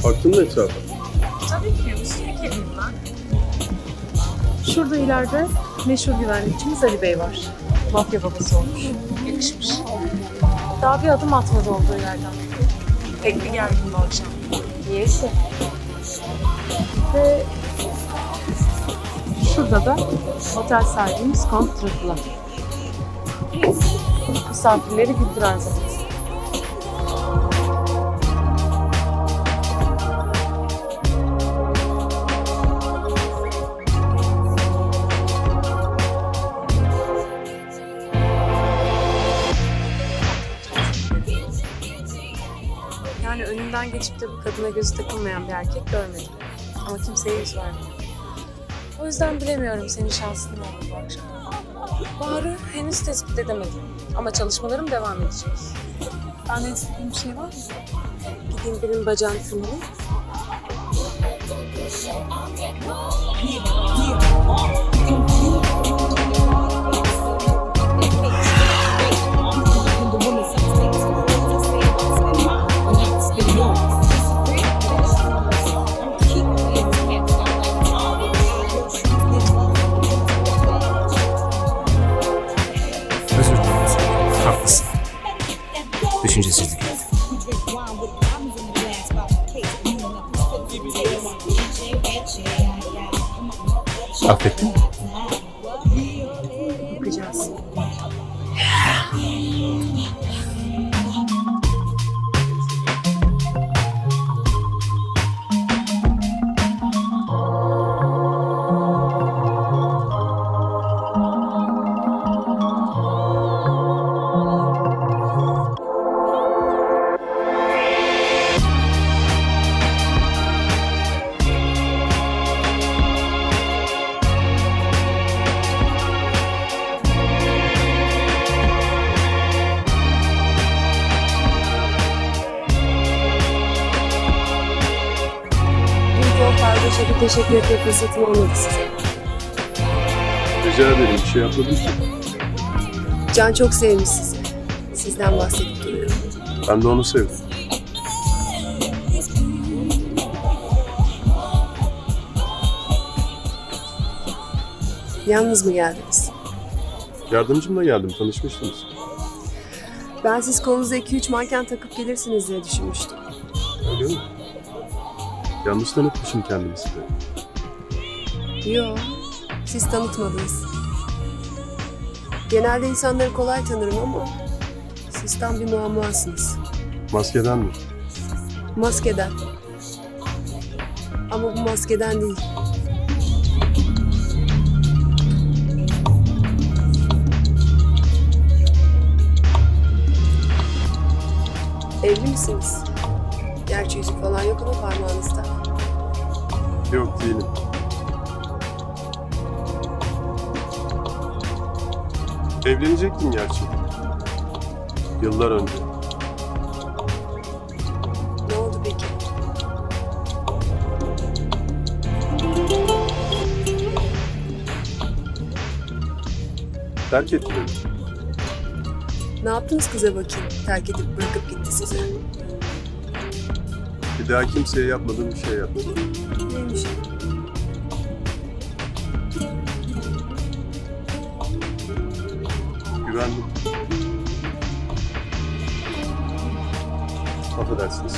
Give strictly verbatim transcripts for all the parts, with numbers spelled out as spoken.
Baktın mı etrafa? Tabii ki. Bir sürü kedim var. Şurada ileride meşhur güvenlikçimiz Ali Bey var. Mafya babası olmuş. Yakışmış. Daha bir adım atmadı olduğu yerden. Pek bir gergin bu akşam. Niyeyse. Ve şurada da otel sahibimiz Kont Dracula. Misafirleri güldüren zaten. Yani önünden geçip de bu kadına gözü takılmayan bir erkek görmedim. Ama kimseye yüz vermiyor. O yüzden bilemiyorum senin şansın ne olur bu akşam. Bahar'ı henüz tespit edemedim. Ama çalışmalarım devam edecek. Benden istediğin bir şey var mı? Gideyim birinin bacağını kırmalım. Haklısın. Düşüncesizlik. Affettin mi? Bakacağız. Kardeşe bir teşekkür etme fırsatım olmadı size. Rica ederim, bir şey yapmadım ki. Can çok sevmiş sizi. Sizden bahsedip duruyor. Ben de onu sevdim. Yalnız mı geldiniz? Yardımcımla geldim, tanışmıştınız. Ben siz kolunuza iki üç manken takıp gelirsiniz diye düşünmüştüm. Öyle mi? Yanlış tanıtmışım kendimi size. Yo, siz tanıtmadınız. Genelde insanları kolay tanırım ama siz tam bir muammasınız. Maskeden mi? Maskeden. Ama bu maskeden değil. Evli misiniz? Gerçi yüzük falan yok ama parmağınızda. Yok, değilim. Evlenecektim gerçi. Yıllar önce. Ne oldu peki? Terk etti beni. Ne yaptınız kıza bakayım? Terk edip bırakıp gitti size. Bir daha kimseye yapmadığım bir şey yapmadım. Neymiş? Güvendim. Affedersiniz.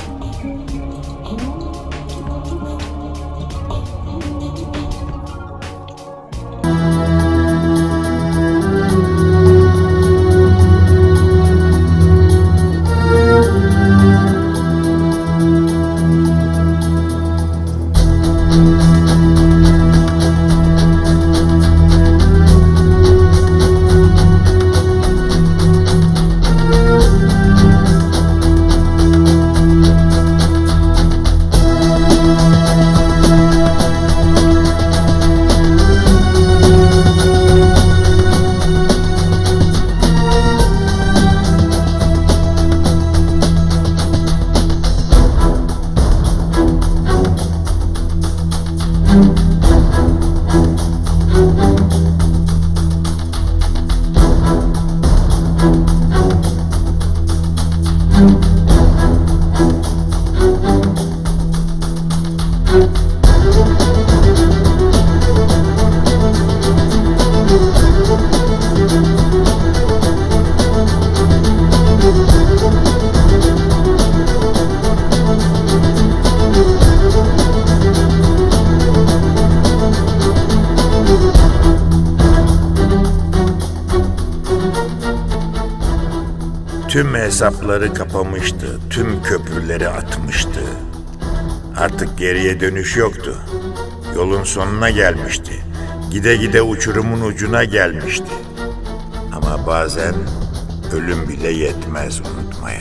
Tüm hesapları kapamıştı, tüm köprüleri atmıştı. Artık geriye dönüş yoktu. Yolun sonuna gelmişti. Gide gide uçurumun ucuna gelmişti. Ama bazen ölüm bile yetmez unutmaya.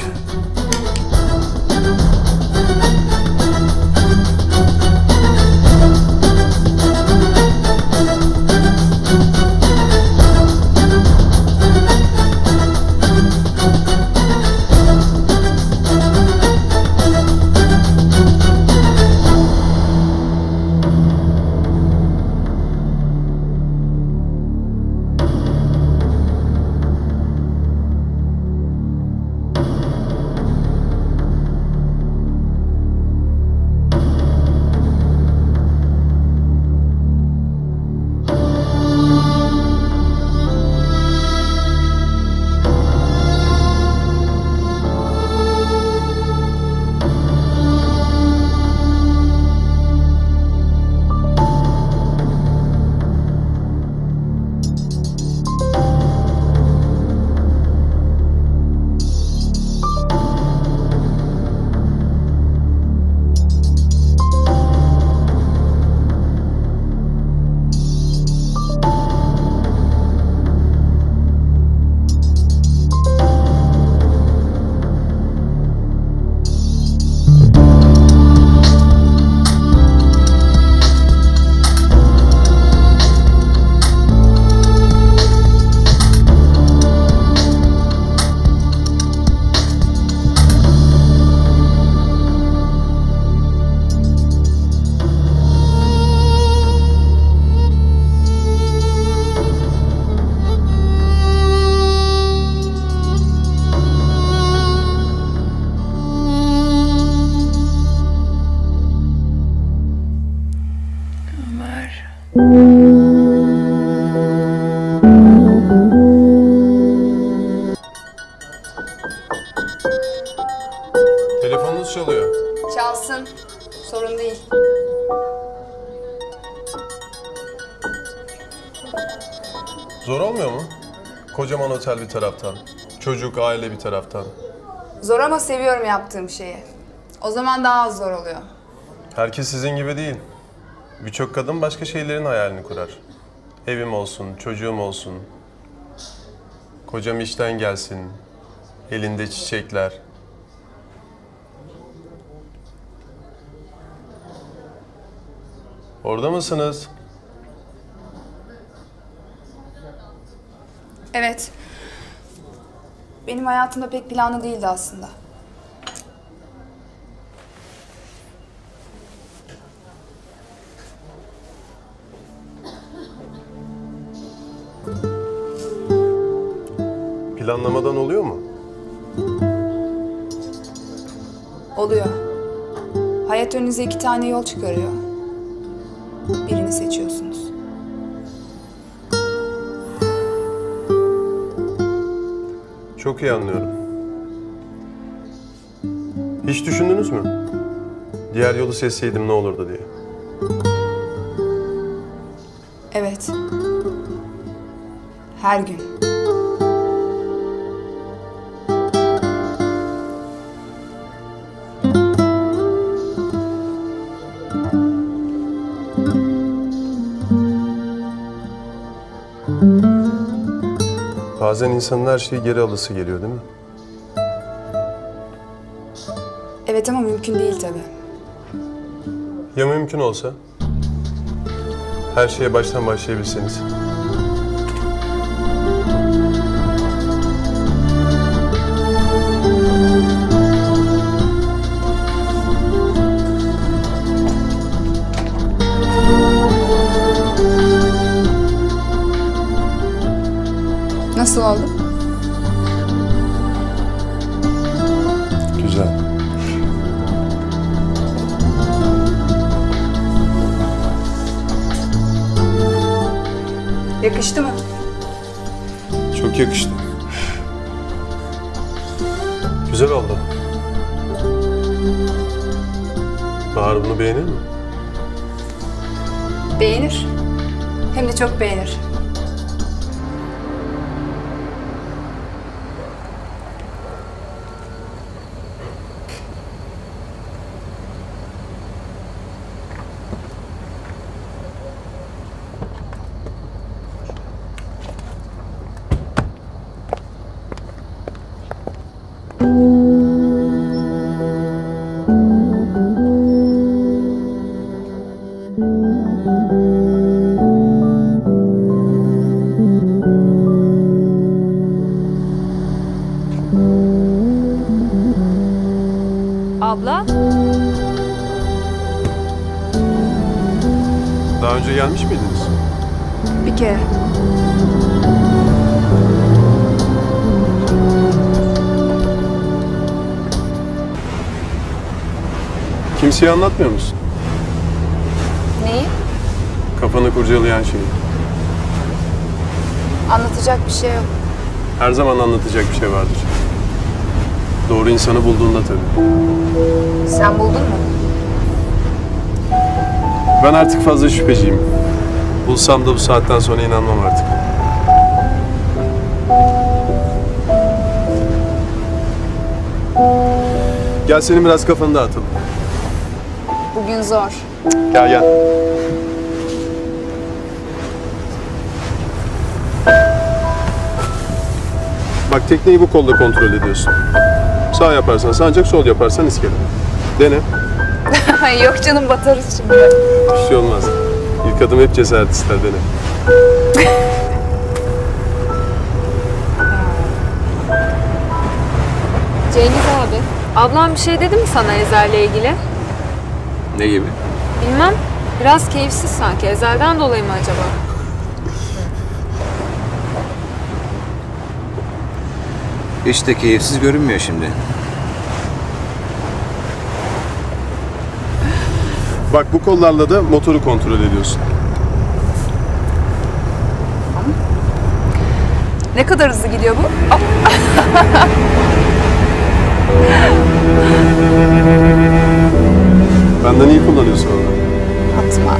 Telefonunuz çalıyor. Çalsın. Sorun değil. Zor olmuyor mu? Kocaman otel bir taraftan, çocuk, aile bir taraftan. Zor ama seviyorum yaptığım şeyi. O zaman daha az zor oluyor. Herkes sizin gibi değil. Birçok kadın başka şeylerin hayalini kurar. Evim olsun, çocuğum olsun. Kocam işten gelsin. Elinde çiçekler. Orada mısınız? Evet. Benim hayatımda pek planlı değildi aslında. Planlamadan oluyor mu? Oluyor. Hayat önünüze iki tane yol çıkarıyor. Birini seçiyorsunuz. Çok iyi anlıyorum. Hiç düşündünüz mü? Diğer yolu seçseydim ne olurdu diye. Evet. Her gün. Bazen insanın her şeyi geri alısı geliyor değil mi? Evet ama mümkün değil tabii. Ya mümkün olsa? Her şeye baştan başlayabilseniz. Nasıl oldu? Güzel. Yakıştı mı? Çok yakıştı. Güzel oldu. Bahar bunu beğenir mi? Beğenir. Hem de çok beğenir. Daha önce gelmiş miydiniz? Bir kere. Kimseye anlatmıyor musun? Neyi? Kafanı kurcalayan şeyi. Anlatacak bir şey yok. Her zaman anlatacak bir şey vardır. Doğru insanı bulduğunda tabii. Sen buldun mu? Ben artık fazla şüpheciyim. Bulsam da bu saatten sonra inanmam artık. Gel senin biraz kafanı dağıtalım. Bugün zor. Gel gel. Bak tekneyi bu kolda kontrol ediyorsun. Sağ yaparsan sancak, sol yaparsan iskele. Dene. Yok canım, batarız şimdi. Bir şey olmaz. İlk adım hep cesaret ister, dene. Cengiz abi, ablam bir şey dedi mi sana Ezel'le ilgili? Ne gibi? Bilmem, biraz keyifsiz sanki. Ezel'den dolayı mı acaba? Hiç de keyifsiz görünmüyor şimdi. Bak bu kollarla da motoru kontrol ediyorsun. Ne kadar hızlı gidiyor bu? Aa, Benden iyi kullanıyorsun onu. atma.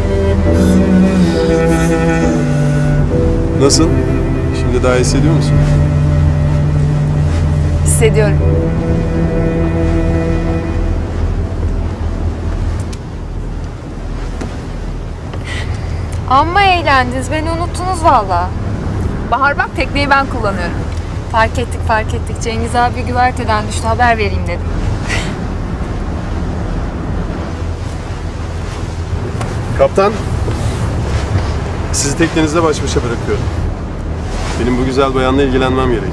Nasıl? Şimdi daha iyi hissediyor musun? Hissediyorum. Amma eğlendiniz, beni unuttunuz valla. Bahar bak, tekneyi ben kullanıyorum. Fark ettik, fark ettik. Cengiz abi güverteden düştü, haber vereyim dedim. Kaptan, sizi teknenizde baş başa bırakıyorum. Benim bu güzel bayanla ilgilenmem gerek.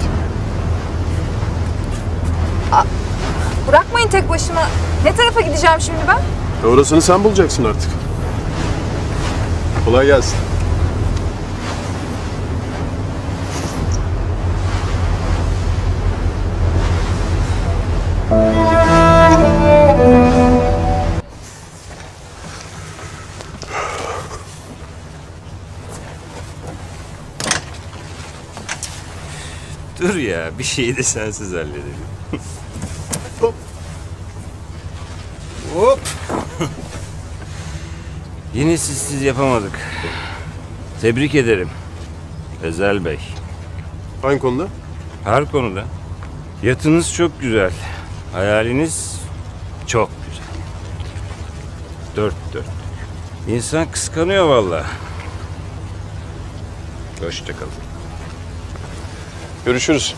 Bırakmayın tek başıma. Ne tarafa gideceğim şimdi ben? E orasını sen bulacaksın artık. Kolay gelsin. Dur ya, bir şeyi de sensiz halledelim. Hop. Hop! Yine sizsiz yapamadık. Tebrik ederim. Ezel Bey. Hangi konuda? Her konuda. Yatınız çok güzel. Hayaliniz çok güzel. Dört dört. İnsan kıskanıyor vallahi. Hoşça kalın. Görüşürüz.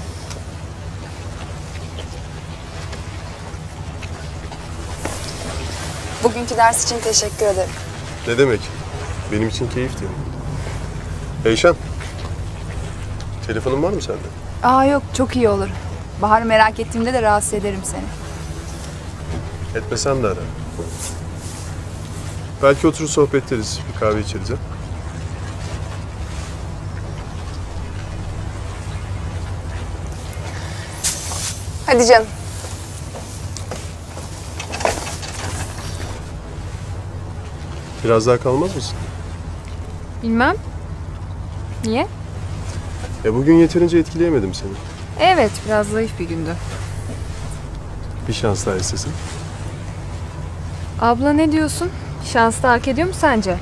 Bugünkü ders için teşekkür ederim. Ne demek? Benim için keyifti. Eyşan, telefonun var mı sende? Aa yok, çok iyi olur. Bahar'ı merak ettiğimde de rahatsız ederim seni. Etmesen de ara. Belki oturur sohbet ederiz, bir kahve içeriz ha? Hadi canım. Biraz daha kalmaz mısın? Bilmem. Niye? E bugün yeterince etkileyemedim seni. Evet, biraz zayıf bir gündü. Bir şans daha istesin. Abla ne diyorsun? Şans da hak ediyor mu sence?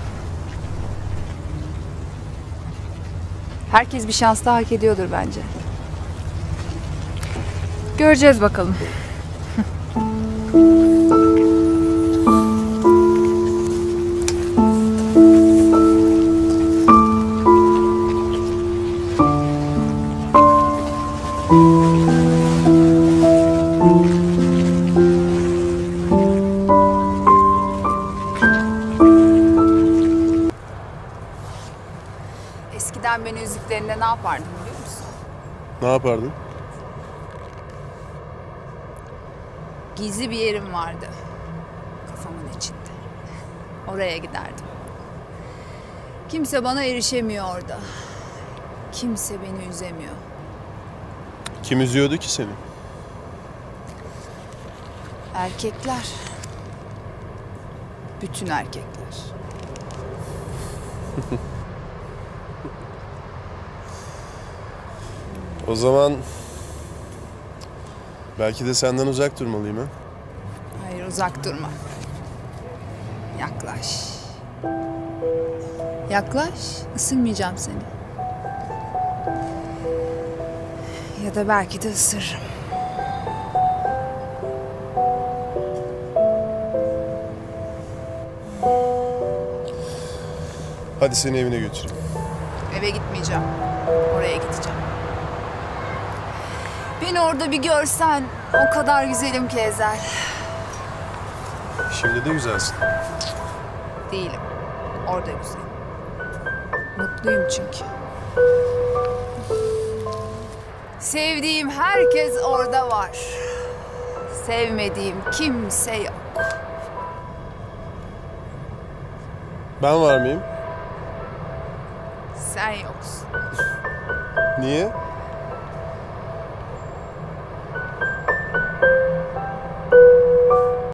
Herkes bir şans daha hak ediyordur bence. Göreceğiz bakalım. Eskiden beni üzdüklerinde ne yapardım biliyor musun? Ne yapardın? Gizli bir yerim vardı. Kafamın içinde. Oraya giderdim. Kimse bana erişemiyor orada. Kimse beni üzemiyor. Kim üzüyordu ki seni? Erkekler. Bütün erkekler. O zaman belki de senden uzak durmalıyım ha? Hayır, uzak durma. Yaklaş. Yaklaş, ısırmayacağım seni. Ya da belki de ısırırım. Hadi seni evine götüreyim. Eve gitmeyeceğim. Oraya gideceğim. Beni orada bir görsen o kadar güzelim ki Ezel. Şimdi de güzelsin. Değilim. Orada güzel. Mutluyum çünkü. Sevdiğim herkes orada var. Sevmediğim kimse yok. Ben var mıyım? Sen yoksun. Niye?